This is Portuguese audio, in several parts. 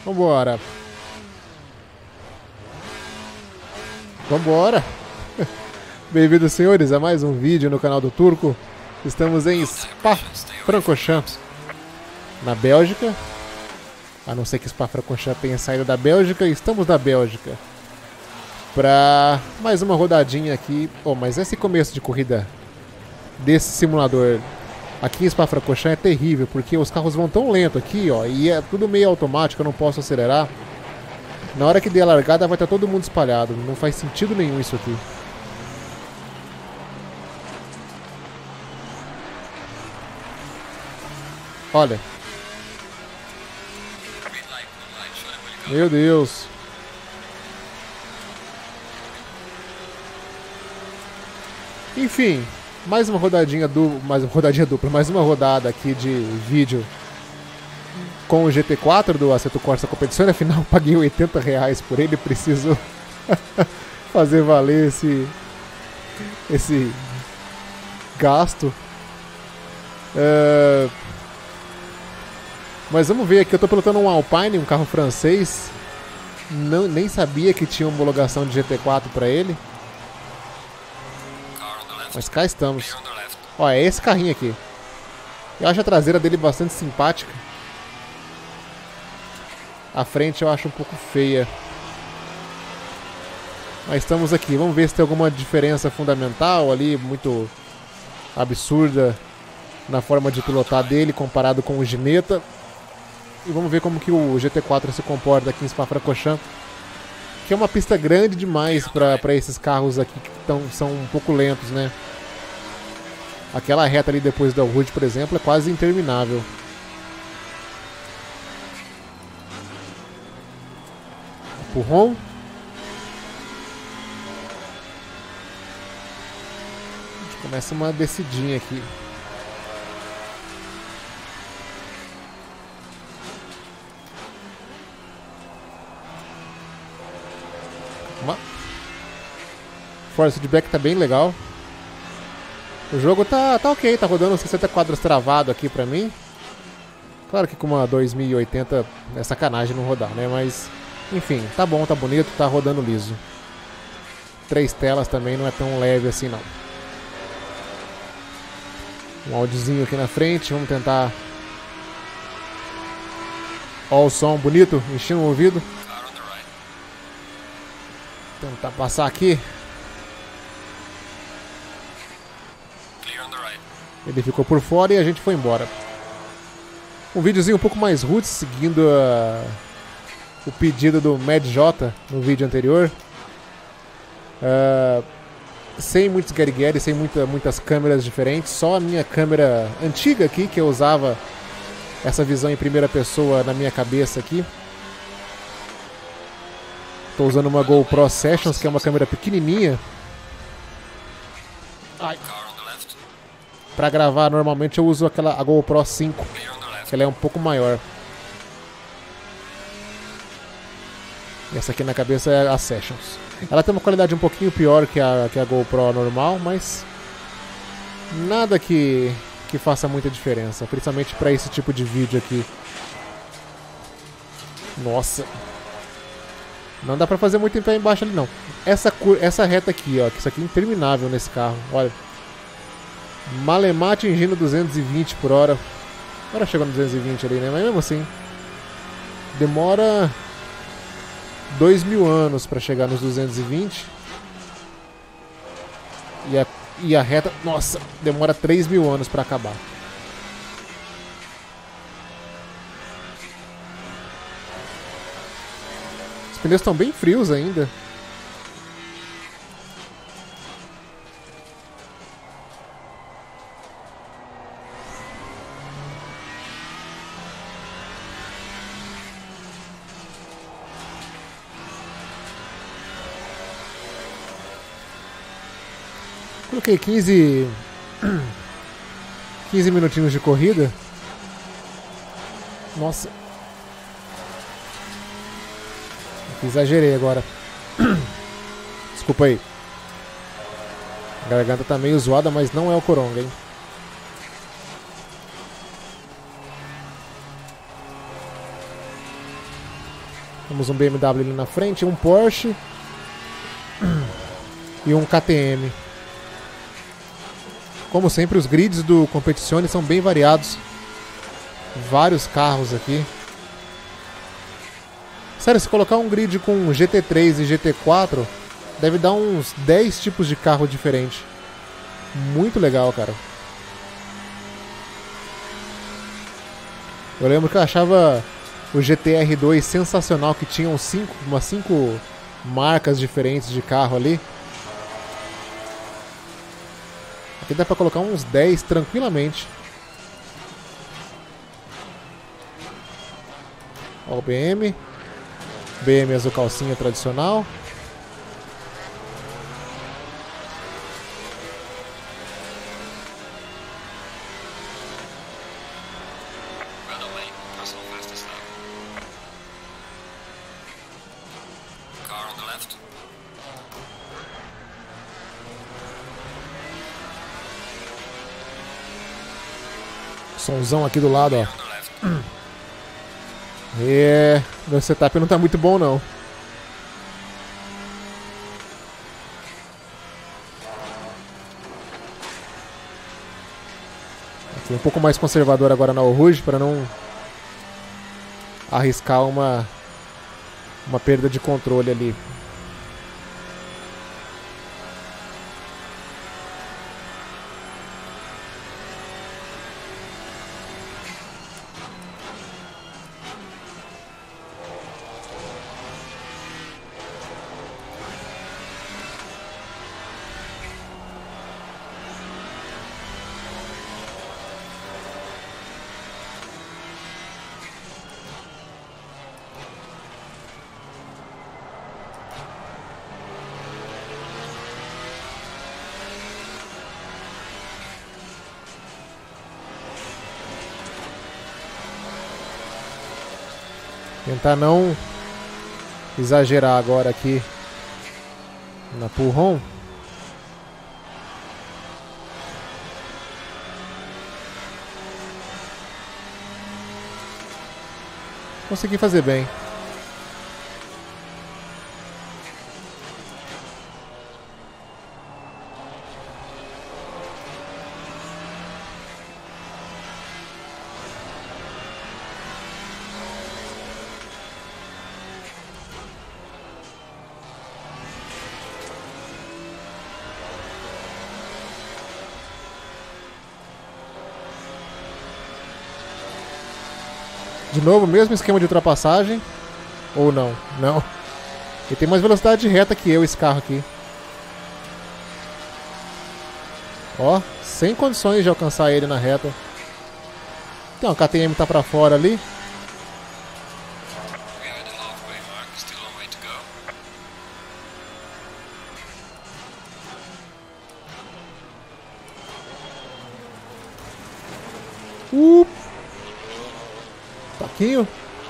Vambora. Vambora. Bem-vindos, senhores, a mais um vídeo no canal do Turco. Estamos em Spa-Francorchamps, na Bélgica. A não ser que Spa-Francorchamps tenha saído da Bélgica, estamos na Bélgica para mais uma rodadinha aqui. Oh, mas esse começo de corrida desse simulador aqui em Spa-Francorchamps é terrível, porque os carros vão tão lento aqui, ó, e é tudo meio automático, eu não posso acelerar. Na hora que der a largada vai estar todo mundo espalhado, não faz sentido nenhum isso aqui. Olha. Meu Deus. Enfim, mais uma rodadinha dupla, mais uma rodada aqui de vídeo com o GT4 do Assetto Corsa Competizione. Afinal, paguei R$80 por ele, preciso fazer valer esse gasto. Mas vamos ver aqui, eu tô pilotando um Alpine, um carro francês. Nem sabia que tinha homologação de GT4 para ele. Mas cá estamos. Ó, é esse carrinho aqui. Eu acho a traseira dele bastante simpática. A frente eu acho um pouco feia. Mas estamos aqui, vamos ver se tem alguma diferença fundamental ali, muito absurda na forma de pilotar dele comparado com o Ginetta. E vamos ver como que o GT4 se comporta aqui em Spa-Francorchamps, que é uma pista grande demais para esses carros aqui que são um pouco lentos, né? Aquela reta ali depois da Rude, por exemplo, é quase interminável. Empurrão. A gente começa uma descidinha aqui. Force feedback tá bem legal. O jogo tá ok, tá rodando 60 quadros travado aqui pra mim. Claro que com uma 2080 é sacanagem não rodar, né? Mas, enfim, tá bom, tá bonito, tá rodando liso. 3 telas também não é tão leve assim não. Um audiozinho aqui na frente, vamos tentar. Ó o som bonito, enchendo o ouvido. Tentar passar aqui. Ele ficou por fora e a gente foi embora. Um videozinho um pouco mais roots, seguindo o pedido do Mad J no vídeo anterior. Sem muitos guerigueri, sem muitas câmeras diferentes. Só a minha câmera antiga aqui, que eu usava essa visão em primeira pessoa na minha cabeça aqui. Estou usando uma GoPro Sessions, que é uma câmera pequenininha. Ai. Para gravar, normalmente eu uso a GoPro 5, que ela é um pouco maior. E essa aqui na cabeça é a Sessions. Ela tem uma qualidade um pouquinho pior que a GoPro normal, mas nada que faça muita diferença, principalmente para esse tipo de vídeo aqui. Nossa, não dá para fazer muito em pé embaixo ali não. Essa reta aqui, ó, que isso aqui é interminável nesse carro, olha. Malemar atingindo 220 por hora. Agora chegou no 220 ali, né? Mas mesmo assim, demora 2000 anos para chegar nos 220. E a reta, nossa, demora 3000 anos para acabar. Os pneus estão bem frios ainda. Coloquei 15 minutinhos de corrida. Nossa. Exagerei agora. Desculpa aí. A garganta tá meio zoada, mas não é o coronga, hein? Temos um BMW ali na frente, um Porsche e um KTM. Como sempre, os grids do Competizione são bem variados. Vários carros aqui. Sério, se colocar um grid com GT3 e GT4, deve dar uns 10 tipos de carro diferentes. Muito legal, cara. Eu lembro que eu achava o GTR2 sensacional, que tinham umas 5 marcas diferentes de carro ali. Aqui dá pra colocar uns 10 tranquilamente. Ó, o BM. BM azul calcinha tradicional. Somzão aqui do lado, ó. Meu setup não tá muito bom, não. Aqui um pouco mais conservador agora na Eau Rouge, para não arriscar uma perda de controle ali. Tentar não exagerar agora aqui na Pulron. Consegui fazer bem. De novo, mesmo esquema de ultrapassagem. Ou não? Não. Ele tem mais velocidade de reta que eu, esse carro aqui. Ó, sem condições de alcançar ele na reta. Então, o KTM tá pra fora ali. Taquinho.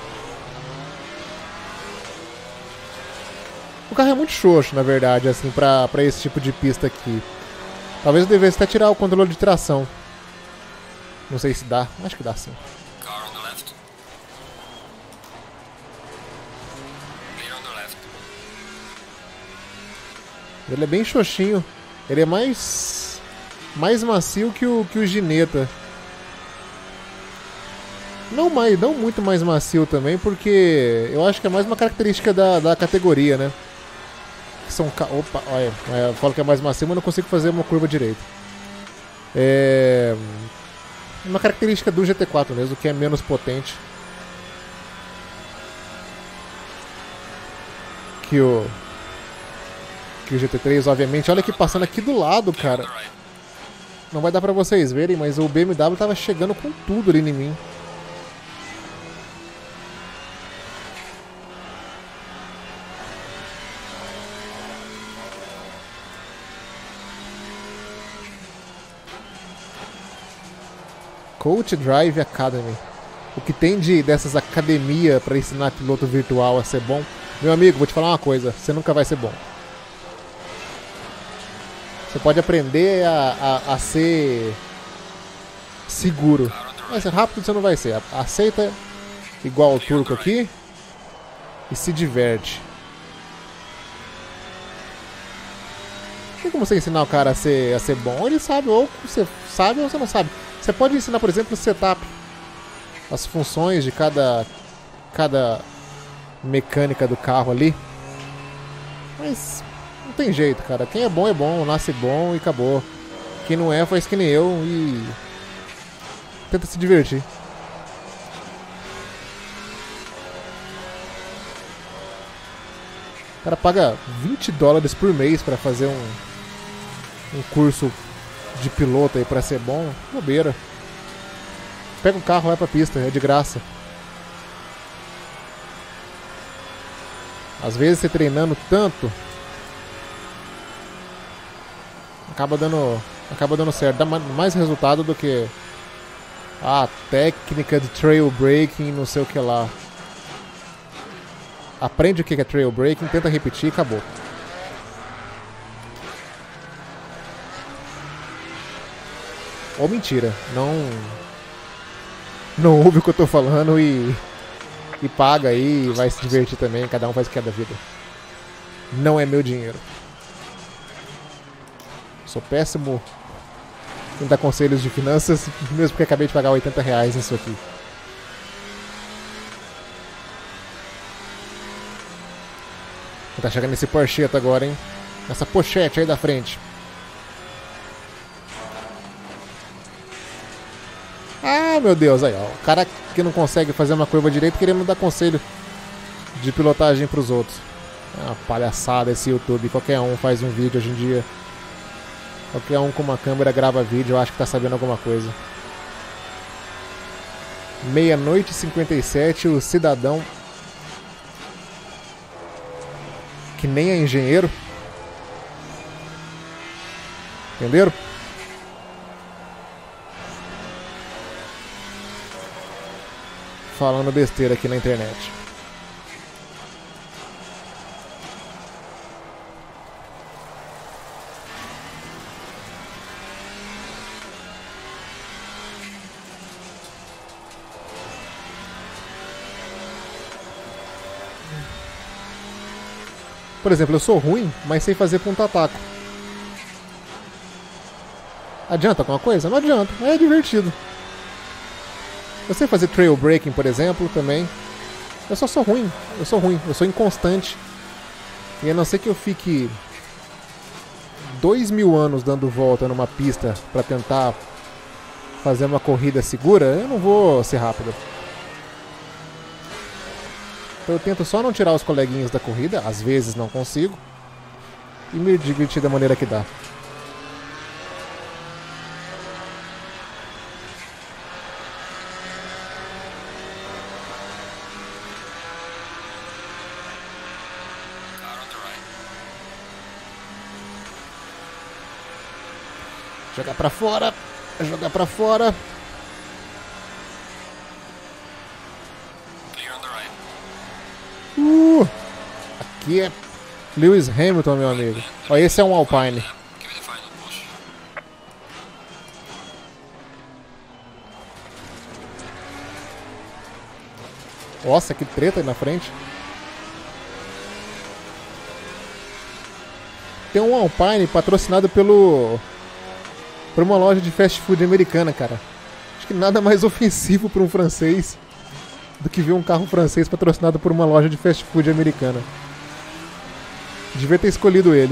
O carro é muito xoxo, na verdade, assim, pra esse tipo de pista aqui. Talvez eu devesse até tirar o controle de tração. Não sei se dá. Acho que dá sim. Ele é bem xoxinho. Ele é mais macio que o Ginetta. Não muito mais macio também, porque eu acho que é mais uma característica da categoria, né? Opa, olha, eu falo que é mais macio, mas não consigo fazer uma curva direito. É uma característica do GT4 mesmo, que é menos potente que o GT3, obviamente. Olha aqui, passando aqui do lado, cara. Não vai dar pra vocês verem, mas o BMW tava chegando com tudo ali em mim. Coach Drive Academy. O que tem dessas academias para ensinar piloto virtual a ser bom? Meu amigo, vou te falar uma coisa. Você nunca vai ser bom. Você pode aprender a ser seguro. Mas rápido você não vai ser. Aceita igual o turco aqui. e se diverte. Tem como você ensinar o cara a ser bom? Ele sabe, ou você sabe ou você não sabe. Você pode ensinar, por exemplo, o setup, as funções de cada mecânica do carro ali. Mas não tem jeito, cara. Quem é bom, nasce bom e acabou. Quem não é, faz que nem eu e tenta se divertir. O cara paga $20 por mês pra fazer um curso de piloto aí pra ser bom. Bobeira. Pega um carro, vai pra pista, é de graça. Às vezes você treinando tanto acaba dando certo, dá mais resultado do que a técnica de trail braking, não sei o que lá. Aprende o que é trail braking, tenta repetir e acabou. Ou mentira, não ouve o que eu tô falando e paga aí e vai se divertir também, cada um faz o que é da vida. Não é meu dinheiro. Sou péssimo em dar conselhos de finanças, mesmo porque acabei de pagar R$80 nisso aqui. Tá chegando esse Porsche agora, hein? Essa pochete aí da frente. Ah, meu Deus, aí ó. O cara que não consegue fazer uma curva direito querendo dar conselho de pilotagem pros outros. É uma palhaçada esse YouTube. Qualquer um faz um vídeo hoje em dia. Qualquer um com uma câmera grava vídeo, eu acho que tá sabendo alguma coisa. 00:57, o cidadão que nem é engenheiro. Entenderam? Falando besteira aqui na internet. Por exemplo, eu sou ruim, mas sei fazer ponta-taco. Adianta alguma coisa? Não adianta, é divertido. Eu sei fazer trail braking, por exemplo, também. Eu só sou ruim, eu sou inconstante. E a não ser que eu fique 2000 anos dando volta numa pista pra tentar fazer uma corrida segura, eu não vou ser rápido. Então eu tento só não tirar os coleguinhas da corrida, às vezes não consigo, e me divertir da maneira que dá. Jogar pra fora, jogar pra fora. Aqui é Lewis Hamilton, meu amigo. Ó, esse é um Alpine. Nossa, que treta aí na frente. Tem um Alpine patrocinado por uma loja de fast food americana, cara. Acho que nada mais ofensivo para um francês do que ver um carro francês patrocinado por uma loja de fast food americana. Devia ter escolhido ele.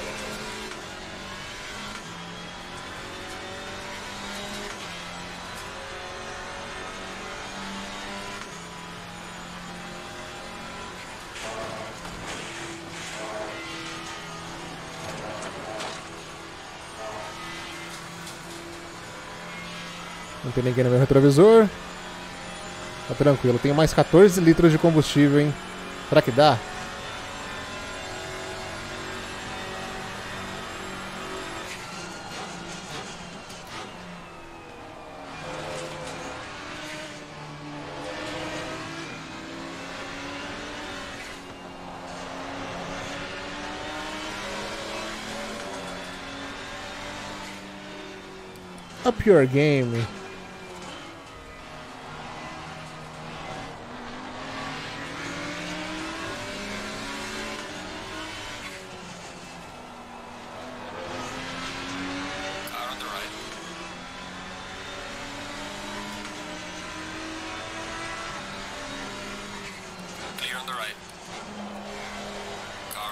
Não tem ninguém no meu retrovisor. Tá tranquilo, tenho mais 14 litros de combustível, hein? Será que dá? Up your game.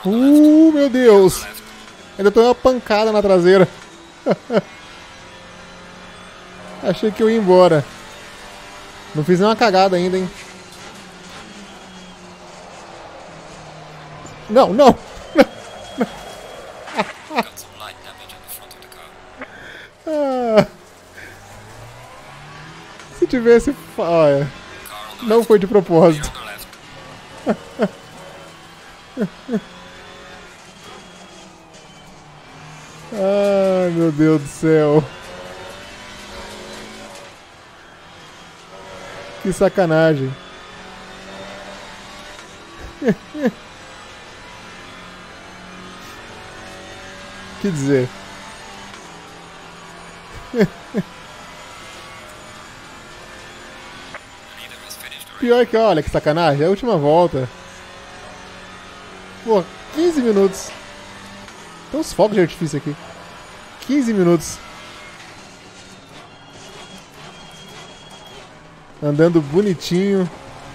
Meu Deus! Ainda tô uma pancada na traseira. Achei que eu ia embora. Não fiz nenhuma cagada ainda, hein? Não, não! Ah, se tivesse... Olha, não foi de propósito. Ai, meu Deus do céu. Que sacanagem. Que dizer? Pior que, olha, que sacanagem. É a última volta. Pô, 15 minutos. Tem uns fogos de artifício aqui. 15 minutos. Andando bonitinho.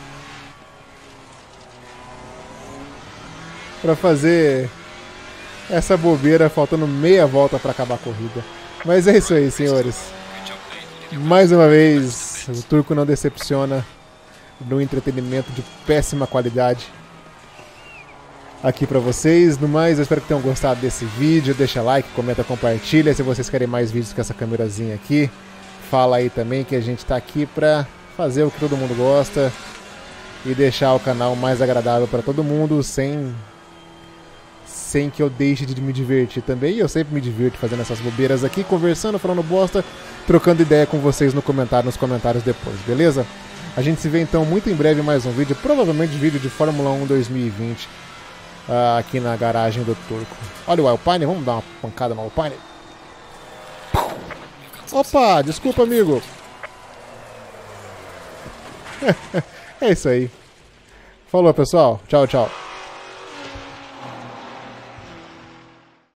Pra fazer essa bobeira, faltando meia volta pra acabar a corrida. Mas é isso aí, senhores. Mais uma vez, o Turco não decepciona no entretenimento de péssima qualidade aqui pra vocês. No mais, eu espero que tenham gostado desse vídeo. Deixa like, comenta, compartilha. Se vocês querem mais vídeos com essa câmerazinha aqui, fala aí também, que a gente tá aqui pra fazer o que todo mundo gosta e deixar o canal mais agradável pra todo mundo, sem que eu deixe de me divertir também. E eu sempre me divirto fazendo essas bobeiras aqui, conversando, falando bosta, trocando ideia com vocês nos comentários depois, beleza? A gente se vê então muito em breve em mais um vídeo, provavelmente vídeo de Fórmula 1 2020, aqui na garagem do Turco. Olha o Alpine, vamos dar uma pancada no Alpine? Opa, desculpa, amigo. É isso aí. Falou, pessoal. Tchau, tchau.